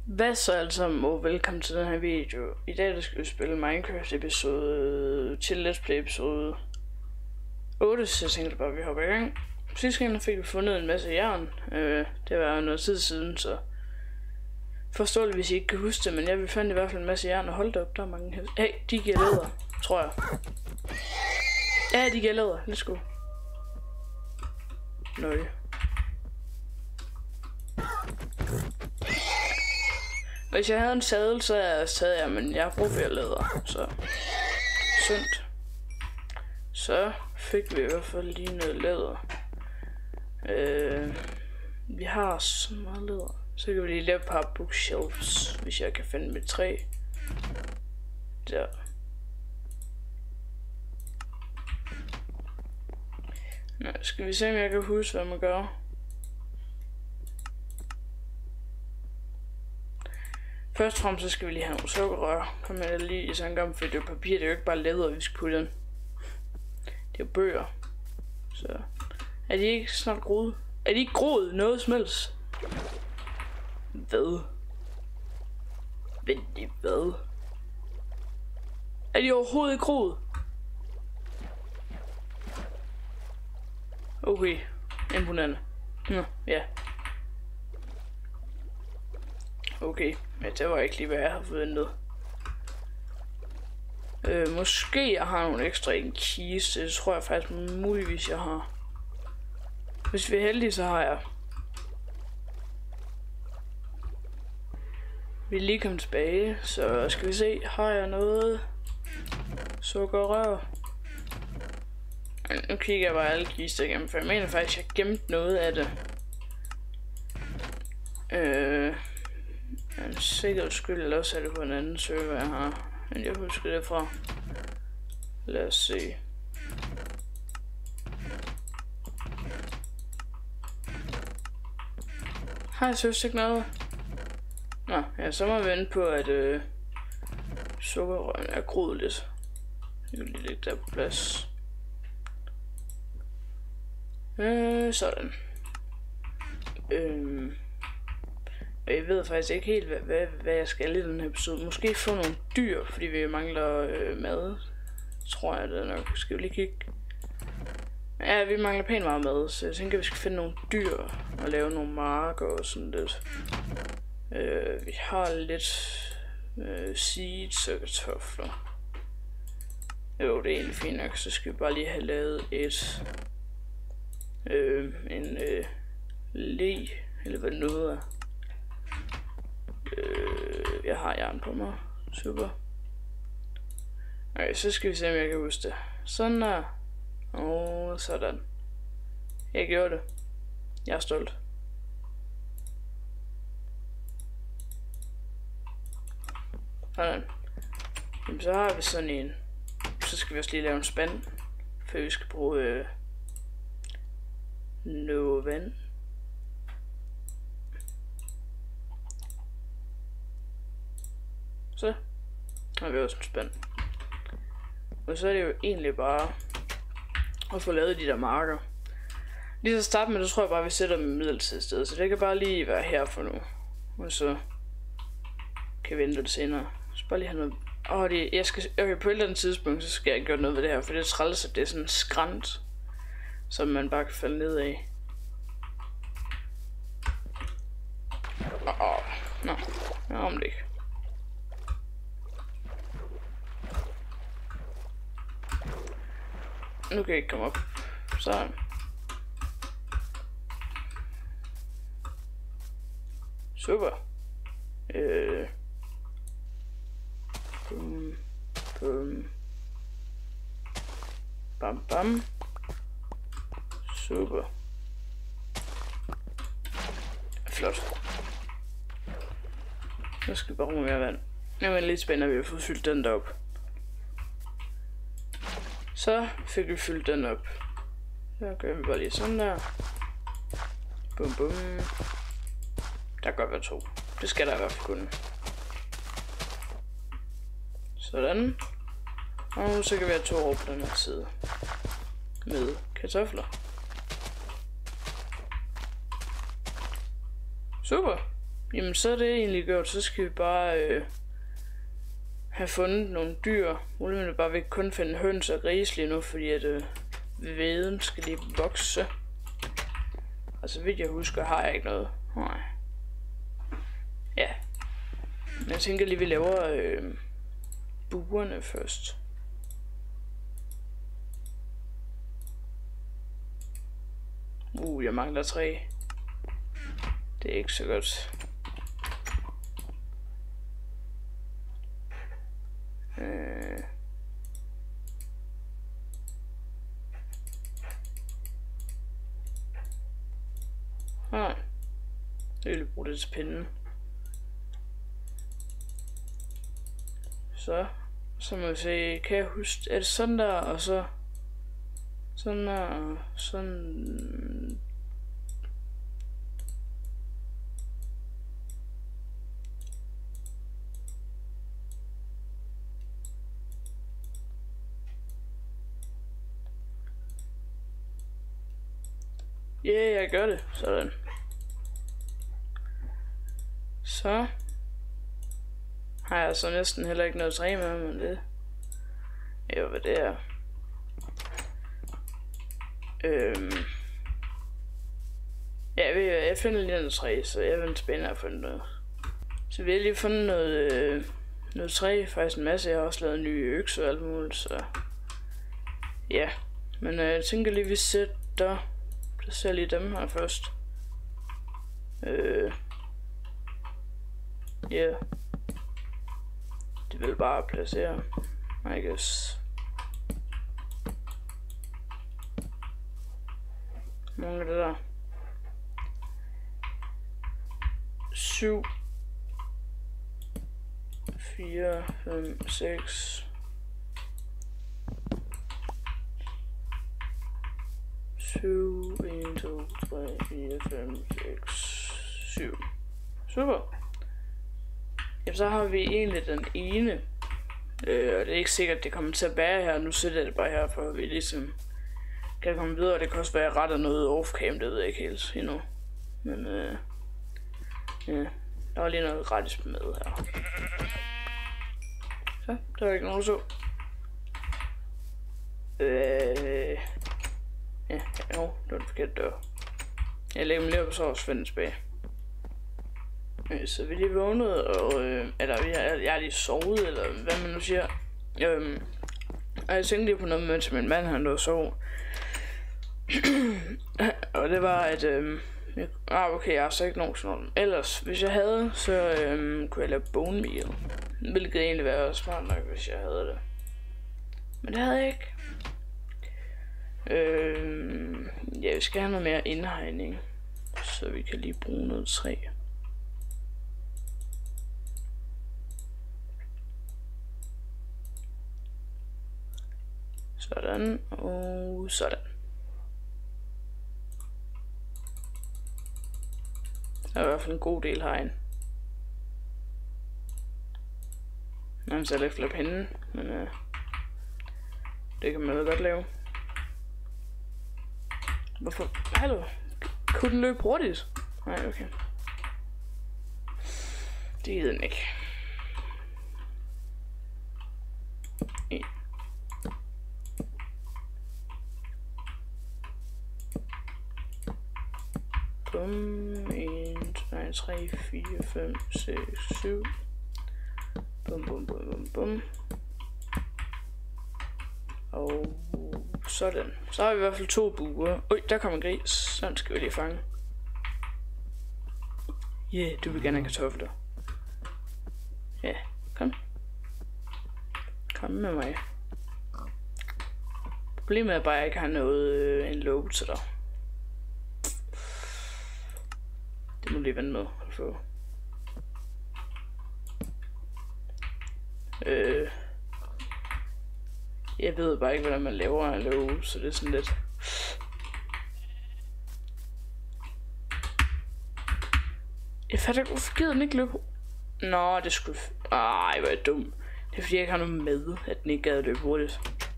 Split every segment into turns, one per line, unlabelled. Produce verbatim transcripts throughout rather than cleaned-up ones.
Hvad så alle sammen, og velkommen til den her video. I dag der skal vi spille Minecraft episode til Let's Play episode otte, så jeg tænkte bare, at vi hopper i gang. Sidste gang fik vi fundet en masse jern. Øh, det var noget tid siden, så forståeligt hvis I ikke kan huske det, men ja, vi fandt i hvert fald en masse jern, og hold da op, der er mange her. Hey, de giver læder, tror jeg. Ja, de giver læder, let's go. Nøje. Hvis jeg havde en sadel, så havde jeg taget jer, men jeg har brug for jer læder, så sundt. Så fik vi i hvert fald lige noget læder. Øh, vi har så meget læder. Så kan vi lige lave et par bookshelves, hvis jeg kan finde mit træ. Der. Nå, skal vi se, om jeg kan huske, hvad man gør. Først og fremmest så skal vi lige have nogle sukkerrør. Kom med lige i sådan en gang, for det er jo papir, det er jo ikke bare læder, vi skal putte ind. Det er jo bøger. Så er de ikke snart groet? Er de ikke groet noget som helst? Hvad? Vent lige, hvad? Er de overhovedet ikke groet? Okay, imponerende. Nå, ja. Okay, men det var ikke lige, hvad jeg havde forventet. Øh, måske jeg har nogle ekstra i en kiste. Det tror jeg faktisk muligvis, jeg har. Hvis vi er heldige, så har jeg. Vi er lige kommet tilbage, så skal vi se. Har jeg noget sukkerrør? Nu kigger jeg bare alle kister igennem, for jeg mener faktisk, jeg har gemt noget af det. Øh... En sikkerheds skyld, eller også er det på en anden server, jeg har. Men jeg husker det fra. Lad os se. Har jeg søgt ikke noget? Nå, ja, så må vi vente på, at øh, sukkerrøren er groet lidt. Jeg vil lige lægge der på plads. Øh, sådan. Øh... Jeg ved faktisk ikke helt, hvad, hvad, hvad jeg skal i den her episode. Måske få nogle dyr, fordi vi mangler øh, mad. Tror jeg det nok. Skal vi lige kigge? Ja, vi mangler pænt meget mad, så jeg tænker, vi skal finde nogle dyr og lave nogle marker og sådan lidt. Øh, vi har lidt øh, seeds og kartofler. Jo, det er egentlig fint nok, så skal vi bare lige have lavet et øh, en øh, le, eller hvad det nu er. Øh, jeg har jern på mig. Super. Okay, så skal vi se, om jeg kan huske det. Sådan der. Og sådan. Jeg gjorde det. Jeg er stolt. Sådan. Jamen, så har vi sådan en. Så skal vi også lige lave en spand. For vi skal bruge øh, noget vand. Så har vi også en spand. Og så er det jo egentlig bare at få lavet de der marker. Lige så starte med, så tror jeg bare, at vi sætter dem i midlertidigt sted. Så det kan bare lige være her for nu. Og så kan vi vente det senere. Så bare lige have noget. Åh, det, jeg skal, okay, på et eller andet tidspunkt, så skal jeg gøre noget ved det her. For det er træls, at det er sådan en skrant, som man bare kan falde ned af. Åh, oh, nå, jeg om det ikke. Nu kan jeg ikke komme op. Sådan. Super. Øh. Bum. Bum. Bam bam. Super. Flot. Nu skal vi bare bruge mere vand. Nu er det lidt spændende, at vi har fået fyldt den derop. Så fik vi fyldt den op. Så gør vi bare lige sådan der. Bum bum. Der kan godt være to. Det skal der i hvert fald kunne. Sådan. Og så kan vi have to over på den her side. Med kartofler. Super. Jamen så er det egentlig gjort, så skal vi bare øh, have fundet nogle dyr. Muligvis bare vi ikke kun finde høns og grise lige nu, fordi at øh, veden skal lige vokse. Og så vidt jeg husker, har jeg ikke noget. Nej. Ja. Men jeg tænker lige, vi laver øh, buerne først. Uh, jeg mangler tre. Det er ikke så godt. Øh. Ah. Jeg vil bruge det til pinden. Så. Så må vi se, kan jeg huske, er det sådan der, og så sådan der, og sådan. Ja, yeah, jeg gør det. Sådan. Så har jeg så næsten heller ikke noget træ med, men det er jo hvad det er. Øhm. Ja, jeg, ved, jeg finder lige noget træ, så jeg vil spændende at finde noget. Så vi har lige fundet noget, øh, noget træ, faktisk en masse. Jeg har også lavet nye økser og alt muligt, så ja. Men øh, jeg tænker lige, vi sætter placerer lige dem her først. Øh. Ja. Yeah. Det vil bare placere, I guess. Mange af det der. syv. fire, fem, seks. syv, en, to, tre, fire, fem, seks, syv. Super. Jamen så har vi egentlig den ene. Øh, og det er ikke sikkert, at det kommer til at bære her. Nu sætter jeg det bare her, for at vi ligesom kan komme videre. Det kan også være, at jeg retter noget off-cam, det ved jeg ikke helt endnu. Men øh, ja, der var lige noget gratis med her. Så, der var ikke nogen, der så. Øh, ja, jo, det var den forkerte dør. Jeg lægger mig lige op, og så også finde tilbage. Øh, så vi lige vågnede, og øh, eller jeg, jeg er lige sovet, eller hvad man nu siger. Øh, og jeg tænkte lige på noget, mens min mand han lå og sov. Og det var, at øh, jeg, ah, okay, jeg har så ikke nogen sådan noget. Ellers, hvis jeg havde, så øh, kunne jeg lave bone meal. Hvilket egentlig være smart nok, hvis jeg havde det. Men det havde jeg ikke. Øh, ja, vi skal have noget mere indhegning, så vi kan lige bruge noget træ. Sådan, og sådan. Der er i hvert fald en god del hegn. Nå, så er lidt flere pinde, men øh, det kan man jo godt lave. Hvorfor? Hallo? Kunne den løbe hurtigt? Nej, okay. Det gider den ikke. En. Bum. en, to, tre, fire, fem, seks, syv. Bum, bum, bum, bum, bum. Og sådan. Så har vi i hvert fald to buer. Ui, der kommer en gris. Sådan skal vi lige fange. Ja, yeah, du vil gerne have kartofler. Ja, yeah, kom. Kom med mig. Problemet er bare, at jeg ikke har noget, øh, en låge til dig. Det må lige vente med at få. Øh... Jeg ved bare ikke, hvordan man laver en låge, så det er sådan lidt. Jeg fatter ikke, hvorfor gider den ikke løbe? Nå, det skulle. Ej, hvor er jeg dum. Det er fordi, jeg ikke har noget med, at den ikke gad løbe hurtigt.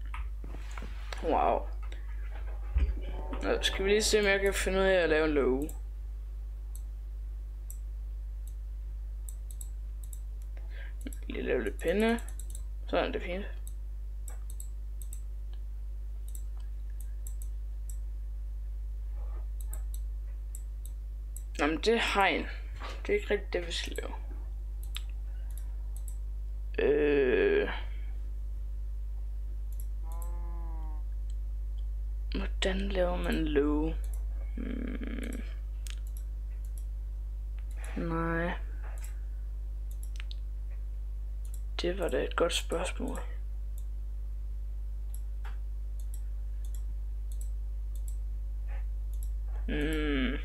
Wow. Nå, skal vi lige se, om jeg kan finde ud af at lave en låge. Lige lave lidt pinde. Sådan er det fint. Jamen det er hegn. Det er ikke rigtigt det vi skal lave. Øh... Hvordan laver man låge? Hmm. Nej. Det var da et godt spørgsmål. Hmm.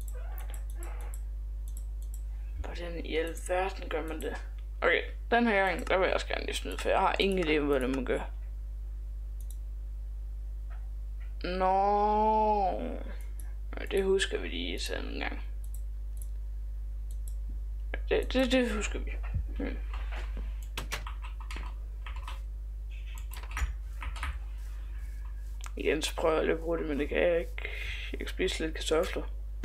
Hvordan i alverden gør man det? Okay, den her gang, der vil jeg også gerne lige snyde, for jeg har ingen idé, hvad det man gør. Nå, no. Det husker vi lige sådan en gang. Det, det, det husker vi. Hmm. Igen, så prøver jeg lidt at bruge det, men det kan jeg ikke. Jeg kan spise lidt kartofler.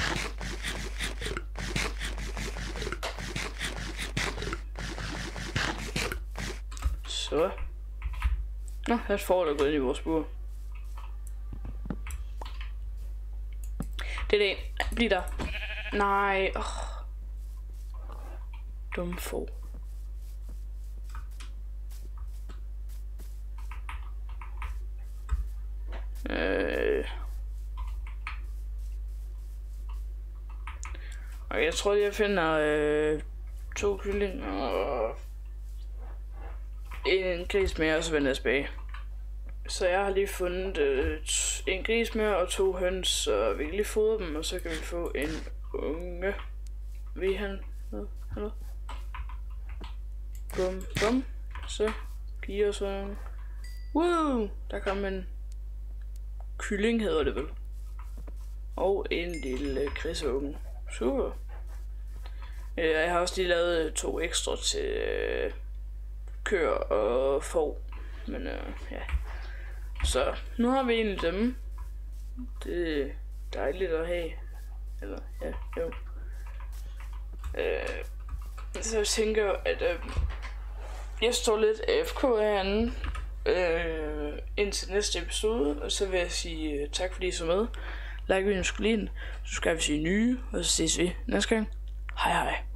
Så. Nå, her er et får, der er gået ind i vores bur. Det er det. Bliv der. Nej. Oh. Dumme får. Øh. Og jeg tror lige jeg finder øh, to kyllinger og en gris mere, og så vender jeg tilbage. Så jeg har lige fundet øh, en gris mere og to høns, og vi kan lige fodre dem, og så kan vi få en unge. Vil han noget? Hallo? Bum, bum. Så giver os sådan. Woo! Der kom en kylling, hedder det vel. Og en lille griseunge. Super. Jeg har også lige lavet to ekstra til øh, køer og får. Men øh, ja. Så nu har vi egentlig dem. Det er dejligt at have. Eller ja, jo. Øh, så jeg tænker, at øh, jeg står lidt A F K herinde øh, indtil næste episode. Og så vil jeg sige øh, tak fordi I så med. Like videoen, skulle lide den. Så skal vi sige nye, og så ses vi næste gang. Hej hej.